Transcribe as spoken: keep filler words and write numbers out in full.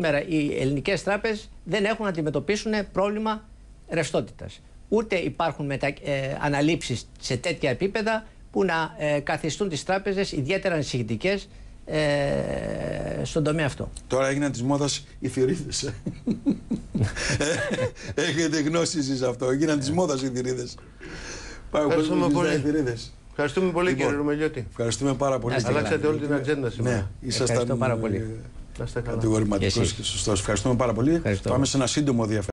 Σήμερα οι ελληνικές τράπεζες δεν έχουν να αντιμετωπίσουν πρόβλημα ρευστότητας. Ούτε υπάρχουν μετα... ε, αναλήψεις σε τέτοια επίπεδα που να ε, καθιστούν τις τράπεζες ιδιαίτερα ανησυχητικές ε, στον τομέα αυτό. Τώρα έγιναν της μόδας οι θηρίδες. Έχετε γνώση εσείς αυτό. Έγιναν της μόδας οι θηρίδες. Ευχαριστούμε πολύ. Ευχαριστούμε πολύ, λοιπόν, κύριε Ρουμελιώτη. Ευχαριστούμε πάρα πολύ. Αλλάξατε όλη την ατζέντα σήμερα. Ναι, ήσασταν πάρα πολύ. κατηγορηματικός και σωστός. Ευχαριστούμε πάρα πολύ. Πάμε σε ένα σύντομο διαφορετικό.